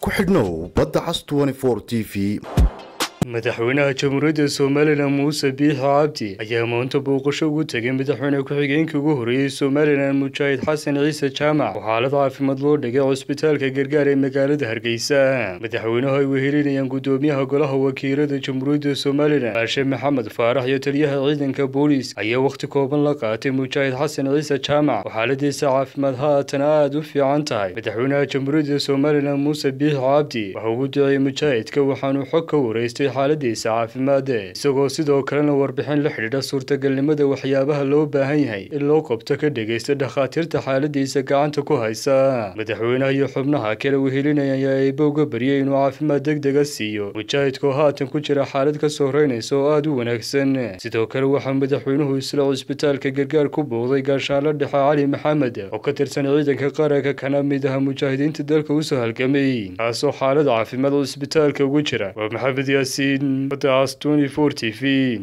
ku xidhnow badda cas 24 TV. madaxweynaha jamhuuriyadda Soomaaliland Muuse Biixi Cabdi ayaa maanta booqasho ugu tagay madaxweyne ku-xigeenkii ugu horeeyay Soomaaliland Mujaahid Xasan Ciise Jaamac oo xaalad caafimaad loo dhigay cusbitaalka gargaar ee magaalada Hargeysa. madaxweynuhu ay wehelinayaan gudoomiyaha golaha wakiilada jamhuuriyadda Soomaaliland Baashe Maxamed Faarax iyo taliyaha ciidanka booliiska ayaa waqti kooban la qaatay Mujaahid Xasan Ciise Jaamac oo xaaladiisa caafimaad haatan aad u fiican tahay. madaxweynaha jamhuuriyadda Soomaaliland Muuse Biixi Cabdi waxa uu duceeyay mujaahidka waxaanu xog ka wareystay xaaladiisa caafimaad isagoo sidoo kalena warbixin la xidhiidha suurtagalnimada waxyaabaha loo baahan yahay in loo qabto ka dhageysta dhakhaatiirta xaaladiisa gacanta ku haysa. madaxweynaha iyo xubnaha kale wehelinaya ayaa eebba uga baryay inuu caafimaad degdega siiyo mujaahidka oo haatan ku jira xaalad ka soo horeynaysa oo aad u wanaagsan. sidoo kale waxaa madaxweynuhu isla cusbitaalka gargaar ku booqday gaashaanle dhexe Cali Maxamed oo ka tirsan ciidanka qaranka kana mid ah mujaahidiinta dalka u soo halgamay kaasoo xaalad caafimaad cusbitaalka ugu jira. waa Maxamed Yaasiin, badda cas 24 TV.